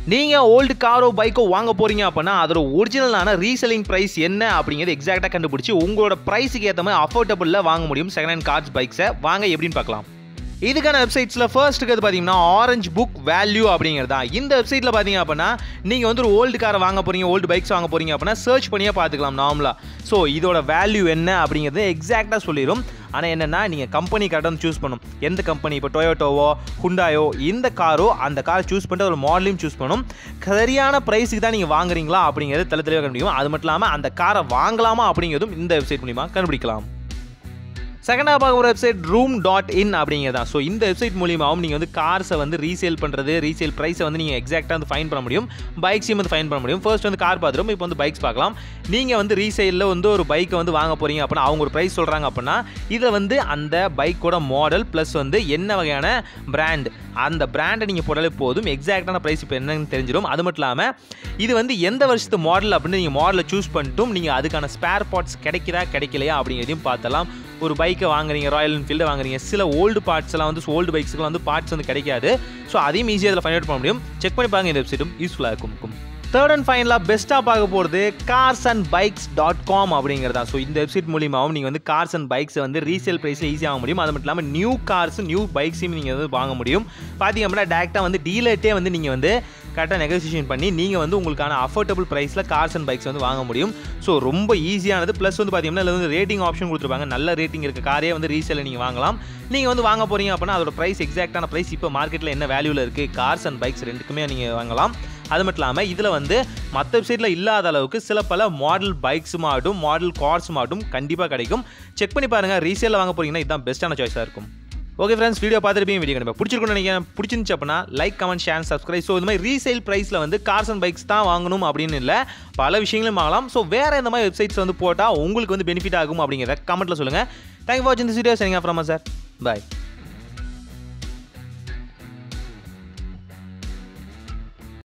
நீங்கள் ஓல்டு காரோ பைக்கோ வாங்க போகிறீங்க அப்படின்னா அதோட ஒரிஜினலான ரீசெல்லிங் ப்ரைஸ் என்ன அப்படிங்கிறது எக்ஸாக்டாக கண்டுபிடிச்சி உங்களோட ப்ரைஸுக்கு ஏற்ற மாதிரி அஃபோர்டபுளில் வாங்க முடியும் செகண்ட் ஹேண்ட் கார்ஸ் பைக்ஸை. வாங்க எப்படின்னு பார்க்கலாம். இதுக்கான வெப்சைட்ஸில் ஃபர்ஸ்ட் இருக்கிறது பார்த்தீங்கன்னா ஆரஞ்சு புக் வேல்யூ அப்படிங்கிறது தான். இந்த வெப்சைட்டில் பார்த்தீங்க அப்படின்னா நீங்கள் வந்து ஒரு ஓல்டு காரை வாங்க போகிறீங்க, ஓல்டு பைக்ஸ் வாங்க போகிறீங்க அப்படின்னா சர்ச் பண்ணியே பார்த்துக்கலாம் நார்மலாக. ஸோ இதோட வேல்யூ என்ன அப்படிங்கிறது எக்ஸாக்டாக சொல்லிடும். ஆனால் என்னென்னா நீங்கள் கம்பெனி கரெக்டாக சூஸ் பண்ணணும். எந்த கம்பெனி, இப்போ டொயோட்டோவோ ஹுண்டாயோ இந்த காரோ அந்த காரை சூஸ் பண்ணிட்டு ஒரு மாடலையும் சூஸ் பண்ணணும். சரியான ப்ரைஸுக்கு தான் நீங்கள் வாங்குறீங்களா அப்படிங்கிறது தெளிவாக கண்டுபிடிக்கும். அது மட்டும் இல்லாமல் அந்த காரை வாங்கலாமா அப்படிங்கிறதும் இந்த வெப்சைட் மூலிமா கண்டுபிடிக்கலாம். செகண்டாக பார்க்க ஒரு வெப்சைட் room.in அப்படிங்கிறதா. ஸோ இந்த வெப்சைட் மூலியமாகவும் நீங்கள் வந்து கார்ஸை வந்து ரீசேல் பண்ணுறது, ரீசேல் ப்ரைஸை வந்து நீங்கள் எக்ஸாக்டாக வந்து ஃபைன் பண்ண முடியும், பைக்ஸையும் வந்து ஃபைன் பண்ண முடியும். ஃபர்ஸ்ட் வந்து கார் பார்த்துரும், இப்போ வந்து பைக்ஸ் பார்க்கலாம். நீங்கள் வந்து ரீசேலில் வந்து ஒரு பைக்கை வந்து வாங்க போகிறீங்க அப்படின்னா அவங்க ஒரு ப்ரைஸ் சொல்கிறாங்க அப்படின்னா இதில் வந்து அந்த பைக்கோட மாடல் ப்ளஸ் வந்து என்ன வகையான பிராண்ட், அந்த பிராண்டை நீங்கள் போட்டாலே போதும், எக்ஸாக்டான ப்ரைஸ் இப்போ என்னன்னு தெரிஞ்சிடும். அது மட்டும் இல்லாமல் இது வந்து எந்த வருஷத்து மாடல் அப்படின்னு நீங்கள் மாடலை சூஸ் பண்ணிட்டும் நீங்கள் அதுக்கான ஸ்பேர் பார்ட்ஸ் கிடைக்கலையா அப்படிங்கிறதையும் பார்த்தலாம். ஒரு பைக்கை வாங்குறீங்க, ராயல் என்ஃபீல்டு வாங்குறீங்க, சில ஓல்டு பார்ட்ஸ் எல்லாம் வந்து ஓல்டு பைக்ஸ்க்குலாம் வந்து பார்ட்ஸ் வந்து கிடைக்காது. ஸோ அதையும் ஈஸியாக அதில் ஃபைண்ட் அவுட் பண்ண முடியும். செக் பண்ணி பாருங்க, இந்த வெப்சைட்டும் யூஸ்ஃபுல்லாக இருக்கும். தேர்ட் அண்ட் ஃபைனலாக பெஸ்ட்டாக பார்க்க போகிறது carsandbikes.com அப்படிங்கிறதா. ஸோ இந்த வெப்சைட் மூலியமாகவும் நீங்கள் வந்து கார்ஸ் அண்ட் பைக்ஸை வந்து ரீசேல் ப்ரைஸில் ஈஸியாக வாங்க முடியும். அது மட்டும் இல்லாமல் நியூ கார்ஸ், நியூ பைக்ஸையும் நீங்கள் வந்து வாங்க முடியும். பார்த்தீங்க அப்படின்னா டேரெக்டாக வந்து டீலர்ட்டே வந்து நீங்கள் வந்து கரெக்டாக நெகோசியேஷன் பண்ணி நீங்கள் வந்து உங்களுக்கான அஃபோர்டபுள் ப்ரைஸில் கார்ஸ் அண்ட் பைக்ஸ் வந்து வாங்க முடியும். ஸோ ரொம்ப ஈஸியானது. ப்ளஸ் வந்து பார்த்தீங்கன்னா இதில் வந்து ரேட்டிங் ஆப்ஷன் கொடுத்துருப்பாங்க. நல்ல ரேட்டிங் இருக்க காரே வந்து ரீசேலில் நீங்கள் வாங்கலாம். நீங்கள் வந்து வாங்க போகிறீங்க அப்படின்னா அதோட ப்ரைஸ் எக்ஸாக்டான ப்ரைஸ் இப்போ மார்க்கெட்டில் என்ன வேல்யூவில் இருக்குது, கார்ஸ் அண்ட் பைக்ஸ் ரெண்டுக்குமே நீங்கள் வாங்கலாம். அது மட்டும் இல்லாமல் இதில் வந்து மற்ற வெப்சைட்டில் இல்லாத அளவுக்கு சில பல மாடல் பைக்ஸ் மாட்டும் மாடல் கார்ஸ் மாட்டும் கண்டிப்பாக கிடைக்கும். செக் பண்ணி பாருங்கள். ரீசேலில் வாங்க போகிறீங்கன்னா இதுதான் பெஸ்ட்டான சாய்ஸாக இருக்கும். ஓகே ஃப்ரெண்ட்ஸ், வீடியோ பார்த்துருப்பீங்க. வீடியோ கண்டிப்பாக பிடிச்சிருக்குன்னு நினைக்கிறேன். பிடிச்சிருந்துச்சு அப்படின்னா like, comment, share, subscribe. So இந்த மாதிரி ரீசேல் ப்ரைஸில் வந்து கார்ஸ் அண்ட் பைக்ஸ் தான் வாங்கணும் அப்படின்னு இல்லை, பல விஷயங்களும் வாங்கலாம். ஸோ வேறு இந்த மாதிரி வெப்சைட்ஸ் வந்து போட்டால் உங்களுக்கு வந்து பெனிஃபிட் ஆகும் அப்படிங்கிறத கமெண்ட்டில் சொல்லுங்கள். தேங்க்யூ ஃபார் வாட்சிங் திஸ் வீடியோ. சரிங்க, அப்புறமா சார், பாய்.